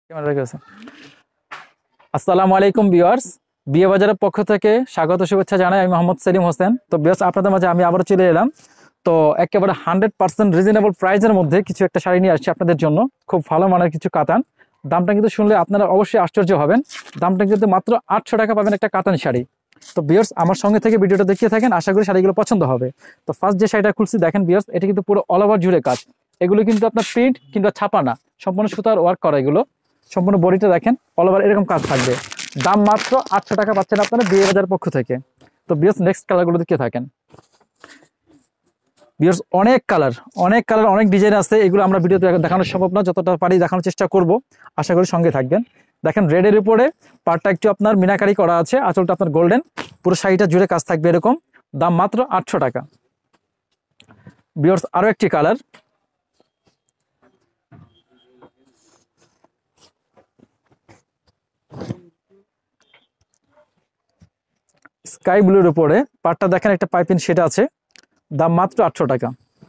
Camera রেখে আছে। আসসালামু আলাইকুম ভিউয়ার্স, বিয়ে বাজারের পক্ষ থেকে স্বাগত শুভেচ্ছা জানাই। আমি মোহাম্মদ সেলিম হোসেন। তো ভিউয়ার্স, আপনাদের মাঝে আমি আবারও চলে এলাম। তো একেবারে 100% রিজনেবল প্রাইসের মধ্যে কিছু একটা শাড়ি নিয়ে আসছি আপনাদের জন্য। খুব ভালো মানের কিছু কাতান। দামটা কিন্তু শুনলে আপনারা অবশ্যই আশ্চর্য হবেন। দামটা কিন্তু মাত্র 800 টাকা পাবেন একটা কাতান শাড়ি। তো ভিউয়ার্স, আমার সঙ্গে থেকে ভিডিওটা দেখিয়ে থাকেন, আশা করি শাড়িগুলো পছন্দ হবে। তো ফার্স্ট যে শাড়িটা খুলছি দেখেন ভিউয়ার্স, এটা কিন্তু পুরো অল ওভার জুড়ে কাজ। এগুলো কিন্তু আপনার প্রিন্ট কিংবা ছাপা না, সম্পূর্ণ সুতার ওয়ার্ক করা। এগুলো সম্পূর্ণ বডিটা দেখেন অল ওভার এরকম কাজ থাকবে। দাম মাত্র 800 টাকা পাচ্ছেন আপনারা বিয়ে বাজার পক্ষ থেকে। তো ভিউয়ার্স, নেক্সট কালারগুলো দেখিয়ে থাকেন। ভিউয়ার্স, অনেক কালার অনেক ডিজাইন আছে। এগুলো আমরা ভিডিওতে দেখানো সম্ভব না, যতটা পারি দেখানোর চেষ্টা করব। আশা করি সঙ্গে থাকবেন। দেখেন রেডের উপরে পার্টটা একটু আপনার মিনাকারি করা আছে, আঁচলটা আপনার গোল্ডেন, পুরো শাড়িটা জুড়ে কাজ থাকবে এরকম। দাম মাত্র 800 টাকা। ভিউয়ার্স, আরো একটি কালার, স্কাই ব্লুর উপরে পার্টটা দেখেন একটা পাইপিং সেট আছে। দাম মাত্র 800 টাকা।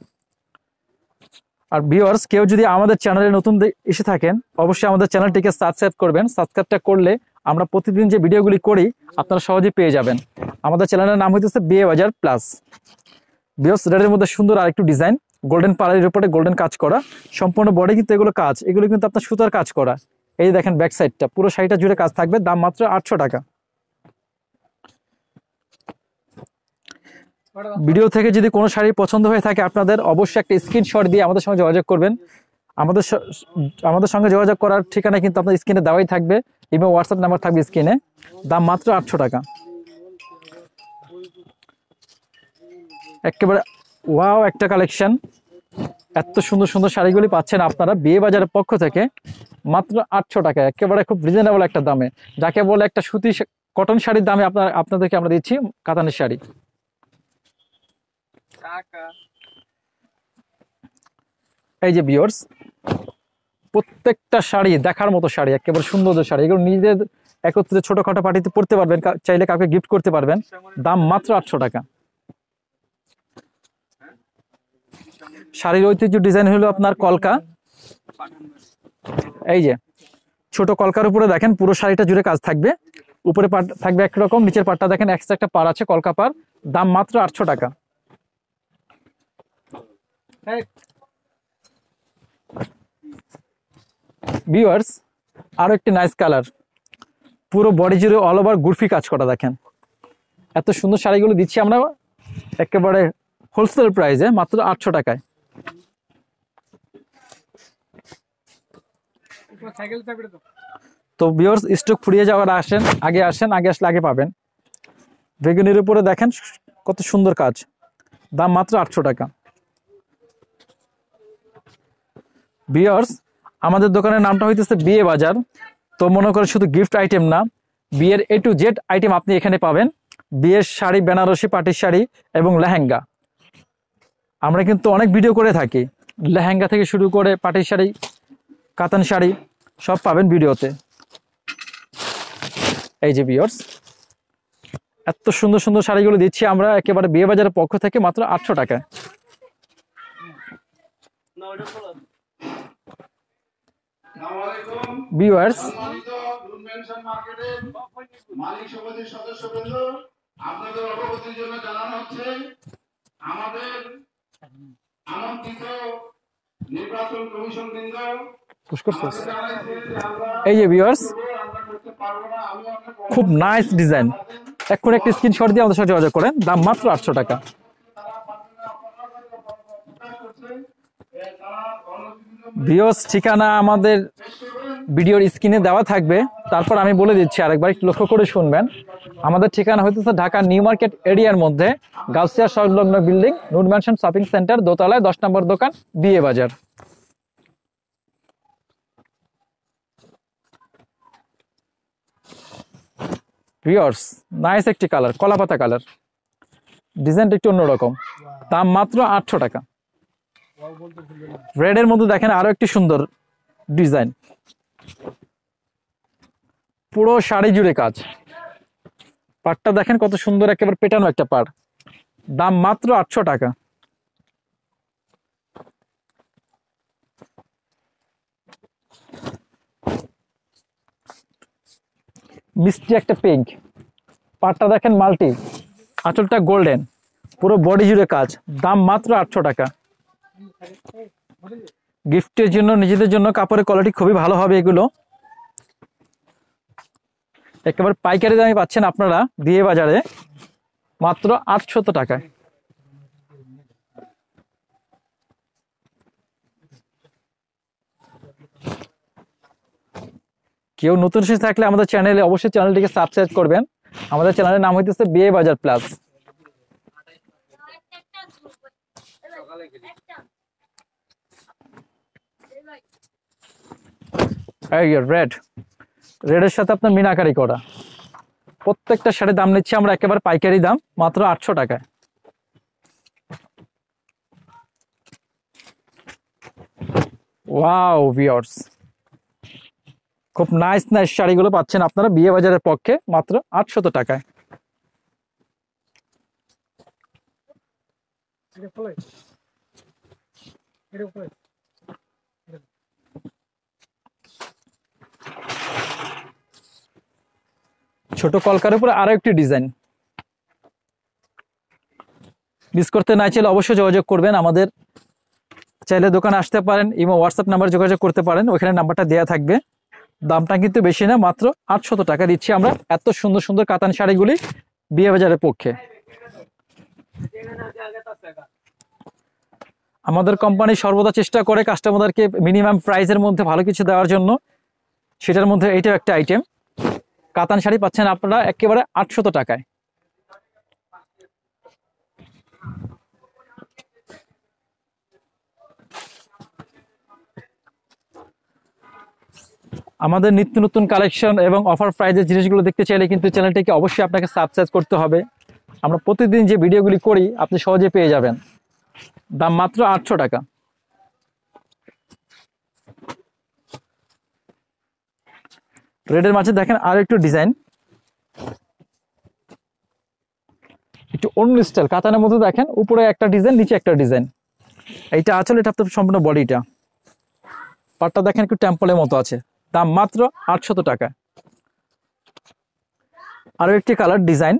আর ভিউয়ার্স, কেউ যদি আমাদের চ্যানেলে নতুন এসে থাকেন, অবশ্যই আমাদের চ্যানেলটিকে সাবস্ক্রাইব করবেন। সাবস্ক্রাইবটা করলে আমরা প্রতিদিন যে ভিডিওগুলি করি আপনারা সহজেই পেয়ে যাবেন। আমাদের চ্যানেলের নাম হইতেছে বিয়ে বাজার প্লাস। ভিউয়ার্স, রেডের মধ্যে সুন্দর আরেকটু ডিজাইন, গোল্ডেন পাড়ের উপরে গোল্ডেন কাজ করা, সম্পূর্ণ বডি কিন্তু এগুলো কাজ, এগুলো কিন্তু আপনার সুতার কাজ করা। এই দেখেন ব্যাক সাইডটা, পুরো শাড়িটা জুড়ে কাজ থাকবে। দাম মাত্র 800 টাকা। ভিডিও থেকে যদি কোনো শাড়ি পছন্দ হয়ে থাকে আপনাদের, অবশ্যই একটা স্ক্রিনশট দিয়ে আমাদের সঙ্গে যোগাযোগ করবেন। আমাদের সঙ্গে যোগাযোগ করার ঠিকানা কিন্তু আপনার স্ক্রিনে দেওয়াই থাকবে, এবং হোয়াটসঅ্যাপ নাম্বার থাকবে স্ক্রিনে। দাম মাত্র 800 টাকা। একেবারে ওয়াও একটা কালেকশন। এত সুন্দর সুন্দর শাড়িগুলি পাচ্ছেন আপনারা বিয়ে বাজারের পক্ষ থেকে মাত্র 800 টাকা। একেবারে খুব রিজনেবল একটা দামে, যাকে বলে একটা সুতি কটন শাড়ির দামে আপনাদেরকে আমরা দিচ্ছি কাতানের শাড়ি। এই যে ভিউয়ার্স, প্রত্যেকটা শাড়ি দেখার মতো শাড়ি, একেবারে সুন্দর শাড়ি। এগুলো নিজেদের একত্রে ছোটখাটো পার্টিতে পড়তে পারবেন, চাইলে কাউকে গিফট করতে পারবেন। দাম মাত্র 800 টাকা। শাড়ির ঐতিহ্য ডিজাইন হলো আপনার কলকা। এই যে ছোট কলকার উপরে দেখেন পুরো শাড়িটা জুড়ে কাজ থাকবে। উপরে পাড় থাকবে একরকম, নিচের পাড়টা দেখেন এক্সট্রা একটা পাড় আছে, কলকা পাড়। দাম মাত্র 800 টাকা। ভিউয়ার্স, আরো একটি নাইস কালার, পুরো বডি জুড়ে অল ওভার গুরফি কাজ করা। দেখেন এত সুন্দর শাড়িগুলো দিচ্ছি আমরা একেবারে হোলসেল প্রাইসে মাত্র 800 টাকায়। তো ভিউয়ার্স, স্টক ফুরিয়ে যাওয়ার আগে আসলে আগে পাবেন। বেগুনির উপরে দেখেন কত সুন্দর কাজ। দাম মাত্র 800 টাকা। ভিউয়ার্স, আমাদের দোকানের নামটা হইতেছে বিয়ে বাজার। তো মনে করে শুধু গিফট আইটেম না, বিয়ের A to Z আইটেম আপনি এখানে পাবেন। বিয়ের শাড়ি, বেনারসি পাটির শাড়ি এবং লেহেঙ্গা। আমরা কিন্তু অনেক ভিডিও করে থাকি, লেহেঙ্গা থেকে শুরু করে পাটির শাড়ি, কাতান শাড়ি সব পাবেন ভিডিওতে। এই যে ভিউয়ার্স, এত সুন্দর সুন্দর শাড়িগুলো দিচ্ছি আমরা একেবারে বিয়ে বাজারের পক্ষ থেকে মাত্র 800 টাকায়। ভিউয়ার্স, মালিক সমিতির সদস্যবৃন্দ, আপনাদের অবগতির জন্য জানানো হচ্ছে আমাদের আমন্ত্রিত নির্বাচন কমিশন বৃন্দ। এই যে ভিউয়ার্স, খুব নাইস ডিজাইন। এখন একটা স্ক্রিনশট দিয়ে আমাদের সাথে যোগাযোগ করেন। দাম মাত্র 800 টাকা। ভিউয়ার্স, ঠিকানা আমাদের ভিডিওর স্ক্রিনে দেওয়া থাকবে। তারপর আমি বলে দিচ্ছি, আরেকবার একটু লক্ষ্য করে শুনবেন। আমাদের ঠিকানা হইতেছে ঢাকা নিউ মার্কেট এরিয়ার মধ্যে গাউসিয়া সংলগ্ন building, Noor mansion shopping centre, দোতলায় 10 নম্বর দোকান, বিয়ে বাজার। ভিউয়ার্স, নাইস একটি কালার, কলাপাতা কালার, ডিজাইনটা একটু অন্যরকম। দাম মাত্র 800 টাকা। রেডের মধ্যে দেখেন আরো একটি সুন্দর ডিজাইন, পুরো শাড়ি জুড়ে কাজ। পাড়টা দেখেন কত সুন্দর, একেবারে পেটানো একটা পাড়। দাম মাত্র 800 টাকা। মিষ্টি একটা পিঙ্ক, পাটটা দেখেন মাল্টি, আঁচলটা গোল্ডেন, পুরো বডি জুড়ে কাজ, দাম মাত্র 800 টাকা। গিফটের জন্য, নিজেদের জন্য কাপড়ের কোয়ালিটি খুবই ভালো হবে এগুলো। একেবারে পাইকারি দামে পাচ্ছেন আপনারা বিয়ে বাজারে মাত্র 800 টাকায়। কেউ নতুন এসে থাকলে আমাদের চ্যানেলে অবশ্যই চ্যানেলটিকে সাবস্ক্রাইব করবেন। আমাদের চ্যানেলের নাম হইতেছে বিয়ে বাজার প্লাস। এই রেড, রেডের সাথে আপনার মিনাকারি করা, প্রত্যেকটা শাড়ির দাম নিচ্ছি আমরা একেবারে পাইকারি দাম মাত্র 800 টাকায়। ওয়াও ভিউয়ার্স, খুব নাইস নাইস শাড়িগুলো পাচ্ছেন আপনারা বিয়ে বাজারের পক্ষে মাত্র 800 টাকায়। ছোট কলকার উপরে আরো একটি ডিজাইন, মিস করতে না চাইলে অবশ্যই যোগাযোগ করবেন। আমাদের চাইলে দোকানে আসতে পারেন, এবং হোয়াটসঅ্যাপ নাম্বার যোগাযোগ করতে পারেন, ওখানে নাম্বারটা দেওয়া থাকবে। দামটা কিন্তু বেশি না, মাত্র 800 টাকা দিচ্ছি আমরা এত সুন্দর সুন্দর কাতান শাড়িগুলি বিয়ে বাজারের পক্ষে। আমাদের কোম্পানি সর্বদা চেষ্টা করে কাস্টমারদেরকে মিনিমাম প্রাইসের মধ্যে ভালো কিছু দেওয়ার জন্য, সেটার মধ্যে এইটাও একটা আইটেম। কাতান শাড়ি পাচ্ছেন আপনারা একেবারে 800 টাকায়। আমাদের নিত্য নতুন কালেকশন এবং অফার প্রাইজের জিনিসগুলো দেখতে চাইলে কিন্তু চ্যানেলটিকে অবশ্যই আপনাকে সাবস্ক্রাইব করতে হবে। আমরা প্রতিদিন যে ভিডিওগুলি করি আপনি সহজে পেয়ে যাবেন, দাম মাত্র 800 টাকা। রেডের মাঝে দেখেন আর একটু ডিজাইন, একটু অন্য স্টাইল কাতানের মধ্যে দেখেন, উপরে একটা ডিজাইন নিচে একটা ডিজাইন। এইটা আঁচল, এটা আপনার সম্পূর্ণ বডিটা, পাটটা দেখেন একটু টেম্পলের মতো আছে, দাম মাত্র 800 টাকা। আরো একটি কালার ডিজাইন,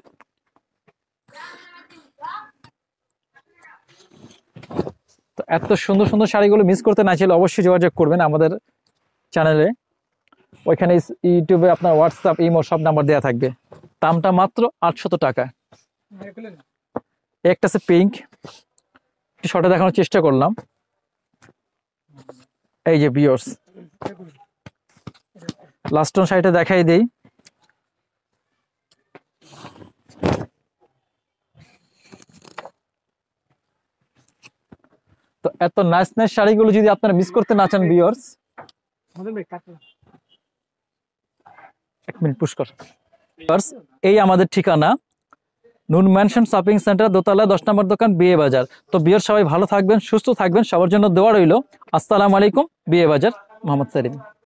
তো এত সুন্দর সুন্দর শাড়িগুলো মিস করতে না চাইলে অবশ্যই যোগাযোগ করবেন আমাদের চ্যানেলে। ওইখানে ইউটিউবে আপনার হোয়াটসঅ্যাপ, ইমো সব নাম্বার দেওয়া থাকবে। দামটা মাত্র 800 টাকা। একটা আছে পিঙ্ক, একটু শর্টে দেখানোর চেষ্টা করলাম। এই যে ভিউয়ার্স, লাস্ট অন শাড়িটা দেখাই দেই। তো এত নাইস নাইস শাড়িগুলো যদি আপনারা মিস করতে না চান ভিউয়ার্স, এক মিনিট পুষ্কর, এই আমাদের ঠিকানা নুন ম্যানশন শপিং সেন্টার, দোতলা 10 নম্বর দোকান, বিয়ে বাজার। তো ভিউয়ার্স সবাই ভালো থাকবেন, সুস্থ থাকবেন, সবার জন্য দোয়া রইল। আসসালামু আলাইকুম। বিয়ে বাজার, মোহাম্মদ সেলিম।